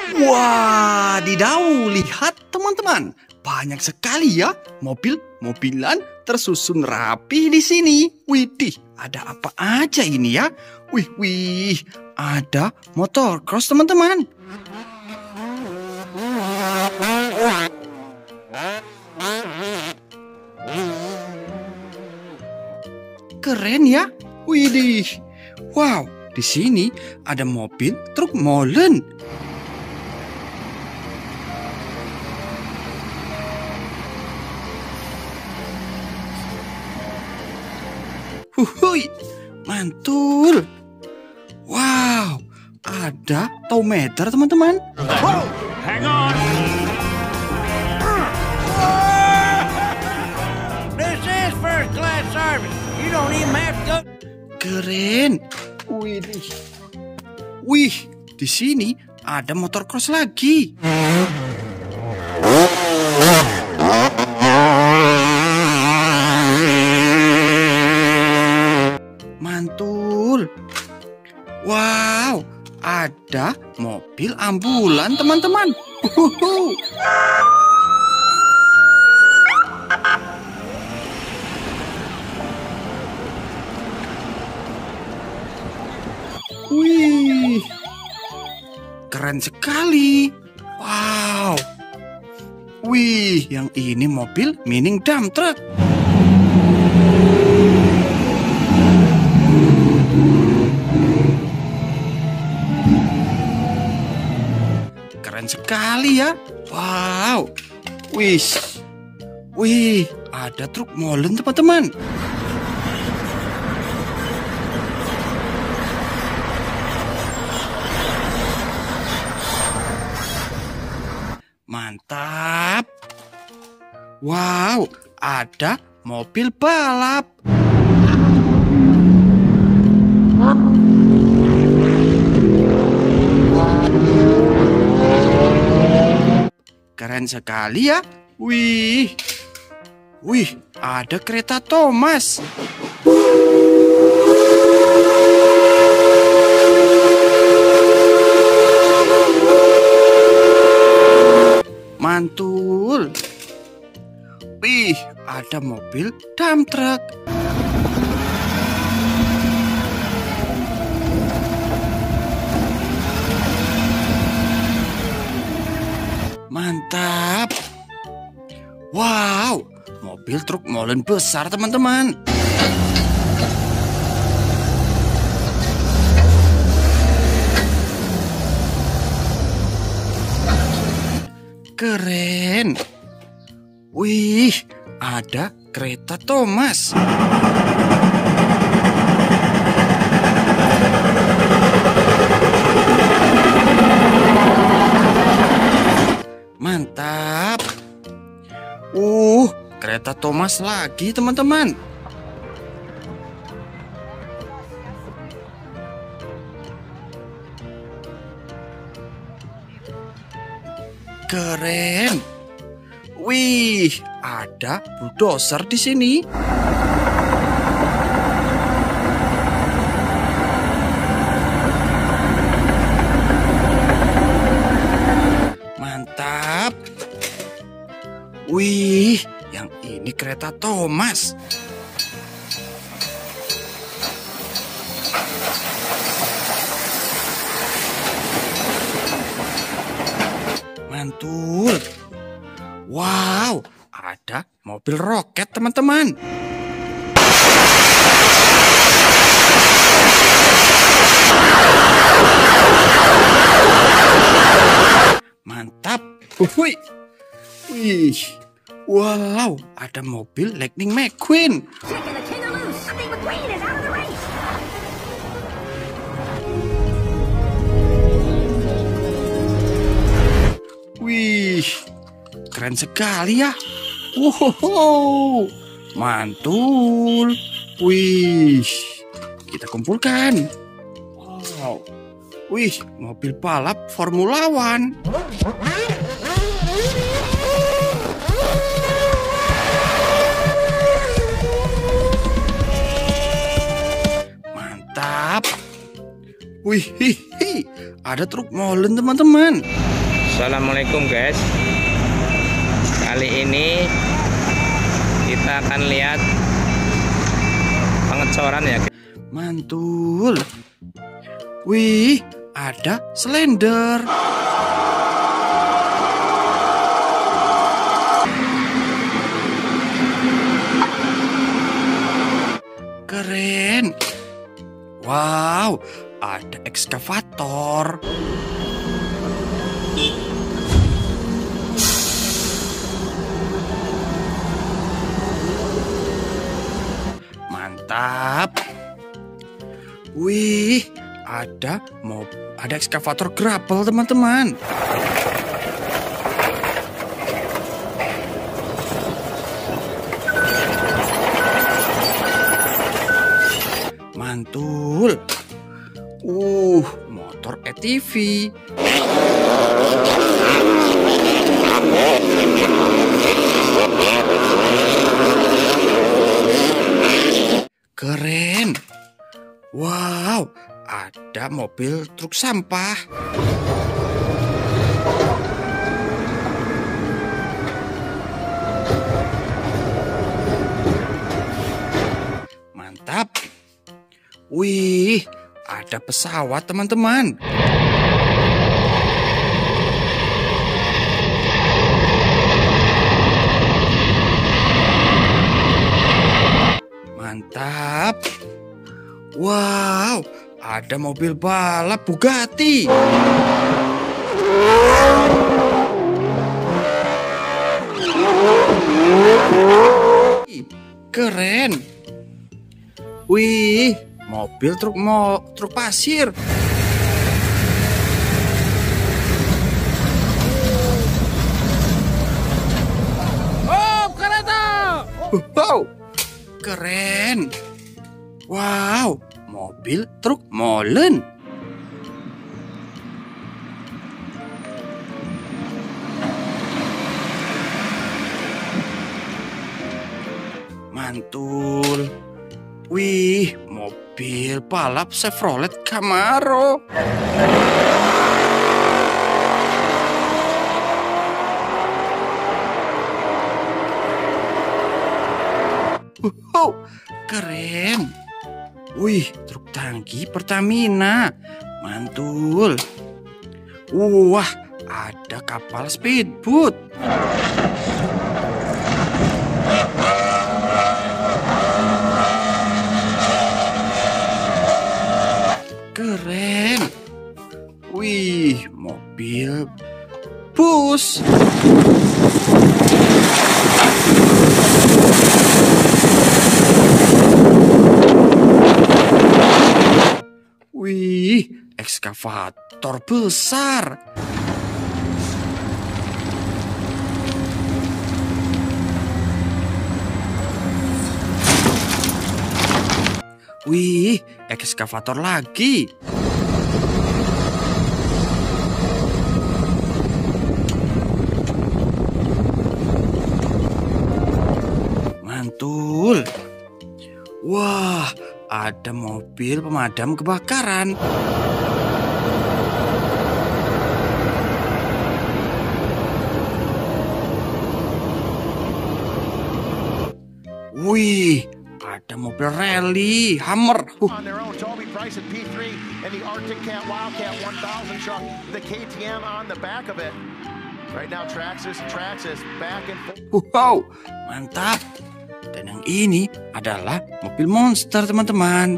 Wadidaw, lihat teman-teman, banyak sekali ya mobil-mobilan tersusun rapi di sini. Widih, ada apa aja ini ya? Wih, ada motor cross teman-teman. Keren ya? Widih, wow, di sini ada mobil truk molen. Huhuy, mantul. Wow, ada tow meter teman-teman. Whoa, hang on. This is first class service. You don't even have to go. Keren. Wih, di sini ada motor cross lagi. Mantul. Wow, ada mobil ambulan teman-teman. Wih, keren sekali. Wow. Wih, yang ini mobil mining dump truck. Keren sekali ya. Wow. Wih, ada truk molen teman-teman. Mantap. Wow, ada mobil balap. Keren sekali ya. Wih, ada kereta Thomas. Mantul. Wih, ada mobil dump truck. Mantap. Wow, mobil truk molen besar teman-teman. Keren. Wih, ada kereta Thomas. Mantap. Kereta Thomas lagi teman-teman. Keren. Wih, ada bulldozer di sini. Mantap. Wih, yang ini kereta Thomas. Mantul. Wow, ada mobil roket teman-teman. Mantap. Wih. Wow, ada mobil Lightning McQueen. Wih, keren sekali ya. Wow, mantul. Wih, kita kumpulkan. Wow, wih, mobil balap Formula One. Mantap. Wih, ada truk molen teman-teman. Assalamualaikum guys. Kali ini kita akan lihat pengecoran ya. Mantul. Wih, ada Slender. Keren. Wow, ada ekskavator. Mantap. Wih, ada ekskavator grapple teman-teman. Mantul. Motor ATV. Keren. Wow, ada mobil truk sampah. Mantap. Wih, ada pesawat teman-teman. Mantap. Wow, ada mobil balap Bugatti. Keren. Wih, mobil truk pasir. Oh, kereta! Wow, keren. Wow, mobil truk molen. Mantul. Wih, mobil balap Chevrolet Camaro. Wow, keren. Wih, truk tangki Pertamina. Mantul. Wah, ada kapal speedboat. Keren. Wih, mobil bus. Wih, ekskavator besar. Wih, ekskavator lagi. Mantul. Wah, ada mobil pemadam kebakaran. Wih, ada mobil rally Hammer. On their own, Toby Price at P3 and the Arctic Cat Wildcat 1000 truck, the KTM on the back of it. Right now, Traxxas back and forth. Wow, mantap. Dan yang ini adalah mobil monster, teman-teman.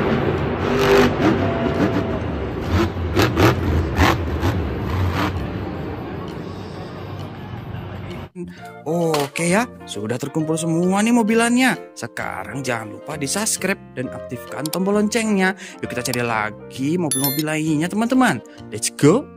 Oke ya, sudah terkumpul semua nih mobilannya. Sekarang jangan lupa di subscribe dan aktifkan tombol loncengnya. Yuk kita cari lagi mobil-mobil lainnya teman-teman. Let's go.